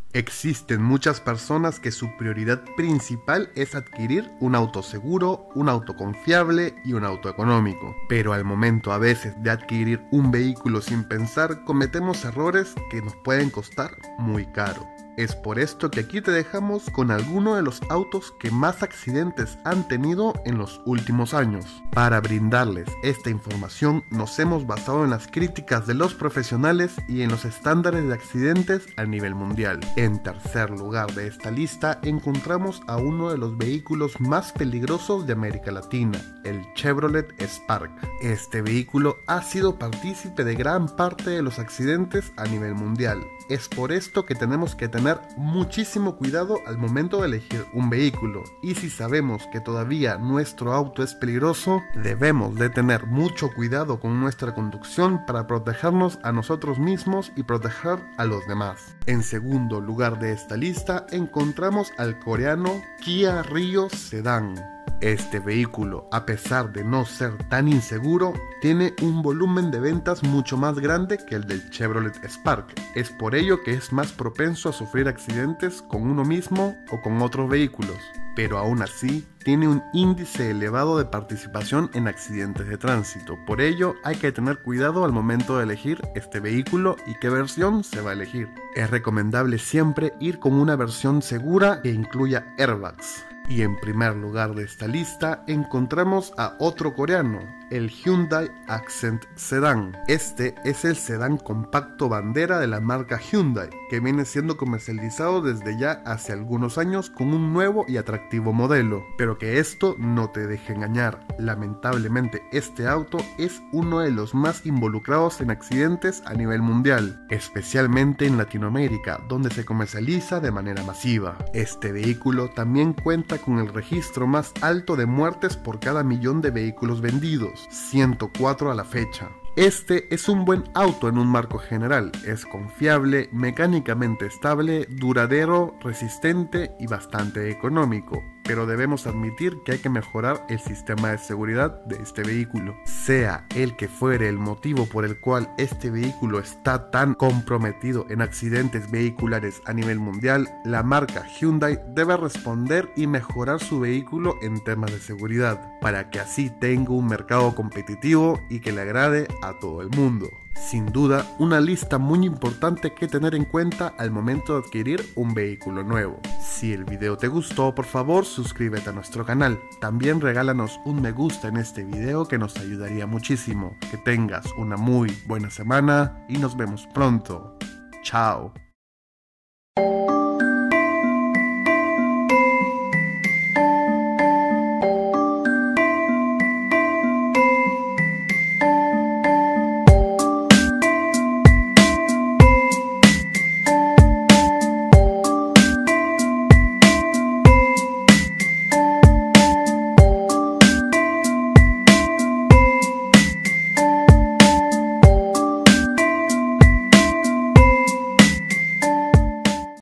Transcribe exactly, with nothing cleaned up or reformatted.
Existen muchas personas que su prioridad principal es adquirir un auto seguro, un auto confiable y un auto económico. Pero al momento a veces de adquirir un vehículo sin pensar, cometemos errores que nos pueden costar muy caro. Es por esto que aquí te dejamos con algunos de los autos que más accidentes han tenido en los últimos años. Para brindarles esta información nos hemos basado en las críticas de los profesionales y en los estándares de accidentes a nivel mundial. En tercer lugar de esta lista encontramos a uno de los vehículos más peligrosos de América Latina, el Chevrolet Spark. Este vehículo ha sido partícipe de gran parte de los accidentes a nivel mundial. Es por esto que tenemos que tener muchísimo cuidado al momento de elegir un vehículo, y si sabemos que todavía nuestro auto es peligroso, debemos de tener mucho cuidado con nuestra conducción para protegernos a nosotros mismos y proteger a los demás. En segundo lugar de esta lista encontramos al coreano Kia Rio Sedan. Este vehículo, a pesar de no ser tan inseguro, tiene un volumen de ventas mucho más grande que el del Chevrolet Spark. Es por ello que es más propenso a sufrir accidentes con uno mismo o con otros vehículos, pero aún así tiene un índice elevado de participación en accidentes de tránsito. Por ello hay que tener cuidado al momento de elegir este vehículo y qué versión se va a elegir. Es recomendable siempre ir con una versión segura que incluya airbags. Y en primer lugar de esta lista encontramos a otro coreano, el Hyundai Accent Sedan. Este es el sedán compacto bandera de la marca Hyundai, que viene siendo comercializado desde ya hace algunos años con un nuevo y atractivo modelo. Pero que esto no te deje engañar, lamentablemente este auto es uno de los más involucrados en accidentes a nivel mundial, especialmente en Latinoamérica, donde se comercializa de manera masiva. Este vehículo también cuenta con el registro más alto de muertes por cada millón de vehículos vendidos, ciento cuatro a la fecha. Este es un buen auto en un marco general, es confiable, mecánicamente estable, duradero, resistente y bastante económico, pero debemos admitir que hay que mejorar el sistema de seguridad de este vehículo. Sea el que fuere el motivo por el cual este vehículo está tan comprometido en accidentes vehiculares a nivel mundial, la marca Hyundai debe responder y mejorar su vehículo en temas de seguridad, para que así tenga un mercado competitivo y que le agrade a todo el mundo. Sin duda, una lista muy importante que tener en cuenta al momento de adquirir un vehículo nuevo. Si el video te gustó, por favor suscríbete a nuestro canal. También regálanos un me gusta en este video que nos ayudaría muchísimo. Que tengas una muy buena semana y nos vemos pronto. Chao.